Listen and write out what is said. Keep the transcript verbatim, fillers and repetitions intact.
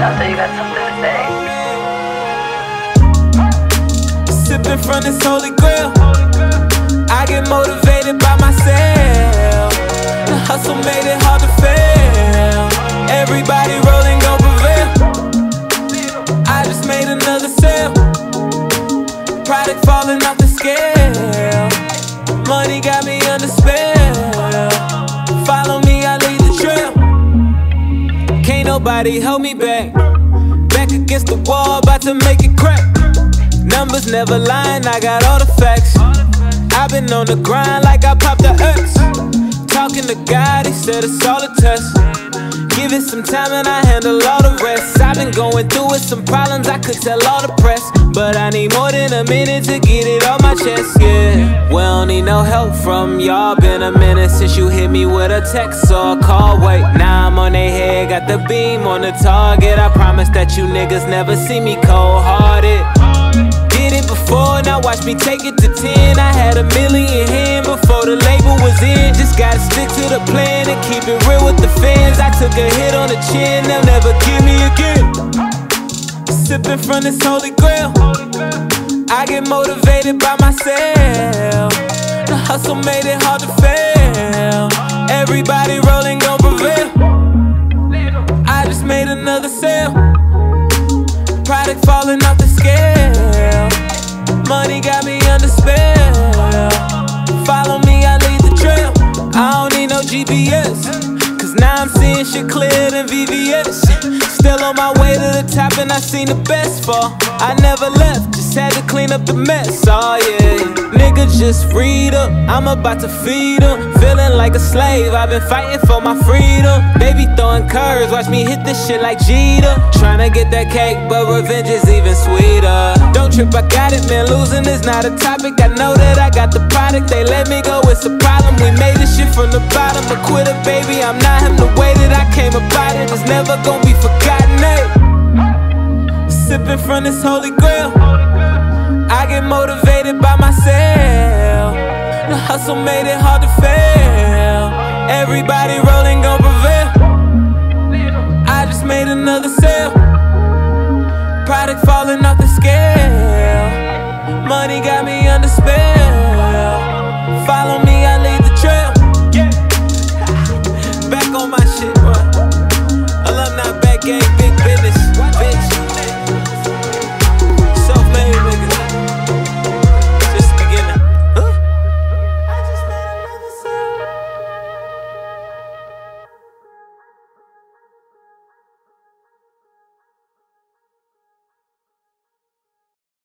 I thought you got something to say. Sipping from this holy grail, I get motivated by myself. The hustle made it hard to fail. Everybody rolling gon' prevail. I just made another sale. Product falling off the scale. Money got me under spell. Follow me, I lead the trail. Can't nobody hold me back. Back against the wall, about to make it crack. Numbers never lying, I got all the facts. I've been on the grind like I popped the X. Talking to God, he said it's all a test. Give it some time and I handle all the rest. I've been going through with some problems, I could tell all the press. But I need more than a minute to get it off my chest, yeah. We don't need no help from y'all. Been a minute since you hit me with a text or a call. Wait, now I'm on they head, got the beam on the target. I promise that you niggas never see me cold-hearted. Did it before, now watch me take it to ten. I had a million hand before the label was in. Just gotta stick to the plan and keep it real with the fans. I took a hit on the chin, they'll never give me again. Sipping from this holy grail, I get motivated by myself. The hustle made it hard to fail. Everybody rolling gon' prevail. I just made another sale. Product falling off the scale. Money got me under spell. Follow me, I lead the trail. I don't need no G P S, cause now I'm seeing shit clearer than V V S. Still on my way to the top and I seen the best fall. I never left, just had to clean up the mess, oh yeah. Nigga, just read up, I'm about to feed em. Feeling like a slave, I've been fighting for my freedom. They be throwing curves, watch me hit this shit like Jeter. Tryna get that cake, but revenge is even sweeter. Don't trip, I got it, man, losing is not a topic. I know that I got the product, they let me go, it's a problem. We made this shit from the bottom, a quitter, baby. I'm not him, the way that I came about it is never gonna be forgotten, eh? Sipping from this holy grail, I get motivated by myself. The hustle made it hard to fail. Everybody rolling gon' prevail. I just made another sale. Product falling off the scale. Money got me under spell.